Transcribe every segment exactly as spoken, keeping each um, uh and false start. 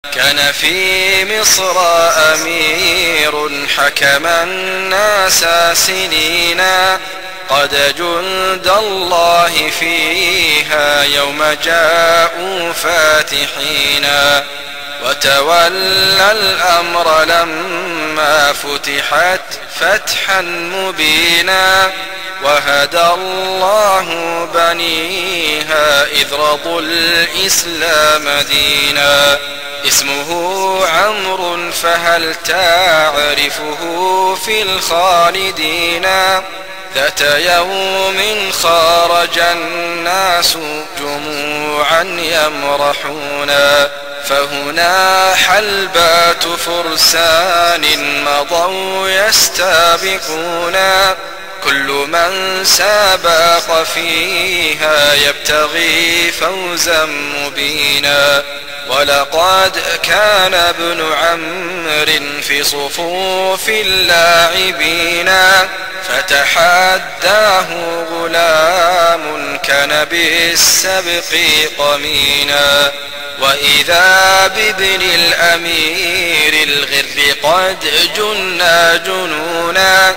كان في مصر أمير حكم الناس سنينا، قد جند الله فيها يوم جاءوا فاتحينا، وتولى الأمر لما فتحت فتحا مبينا، وهدى الله بنيها إذ رضوا الإسلام دينا. اسمه عمرو فهل تعرفه في الخالدين؟ ذات يوم خرج الناس جموعا يمرحون، فهنا حلبات فرسان مضوا يستابقون، كل من سابق فيها يبتغي فوزا مبينا. ولقد كان ابن عمرو في صفوف اللاعبين، فتحداه غلام كان بالسبق قمينا، وإذا بابن الأمير الغر قد جنا جنونا،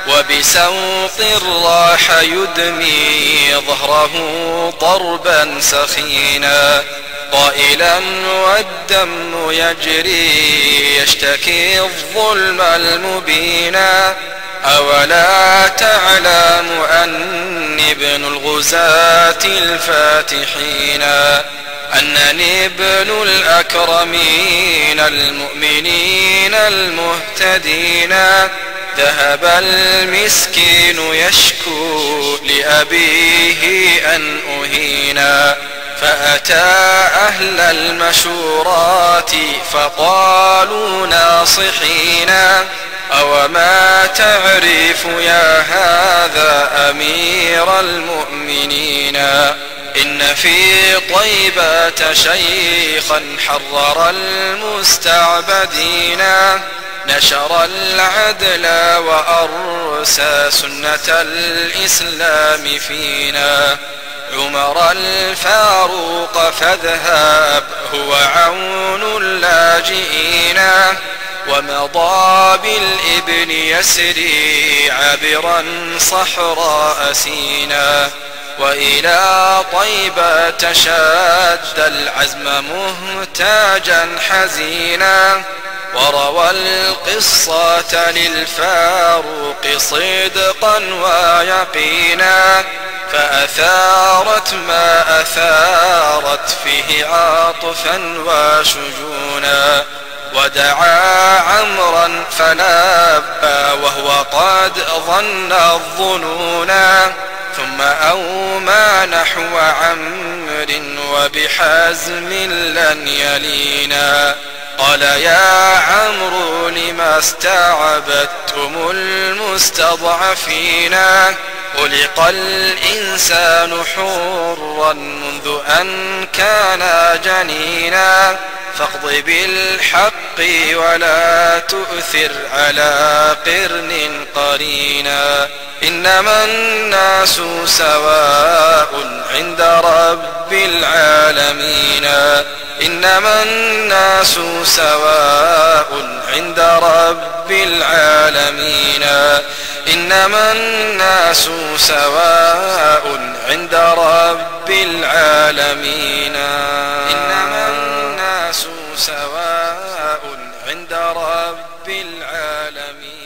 وبسوط راح يدمي ظهره ضربا سخينا، قائلا والدم يجري يشتكي الظلم المبينا، أولا تعلم أني ابن الغزاة الفاتحين، أنني ابن الأكرمين المؤمنين المهتدين، ذهب المسكين يشكو لأبيه أن أهينا، فأتى أهل المشورات فقالوا ناصحينا، أوما تعرف يا هذا أمير المؤمنين، إن في طيبة شيخا حرر المستعبدين، نشر العدل وأرسى سنة الإسلام فينا، عمر الفاروق فاذهب هو عون اللاجئين، ومضى بالابن يسري عبرا صحراء سينا، وإلى طيبة شد العزم مهتاجا حزينا، وروى القصة للفاروق صدقا ويقينا، فأثارت ما أثارت فيه عاطفا وشجونا، ودعا عمرا فلبى وهو قد ظن الظنونا، ثم أومى نحو عمرو وبحزم لن يلينا، قال يا عمرو لما استعبدتم المستضعفين، خلق الإنسان حرا منذ أن كان جنينا، فاقض بالحق ولا تؤثر على قرن قرينا، إنما الناس سواء عند رب العالمين، إنما الناس سواء عند رب العالمين، إنما الناس سواء عند رب العالمين، إنما الناس سواء عند رب العالمين.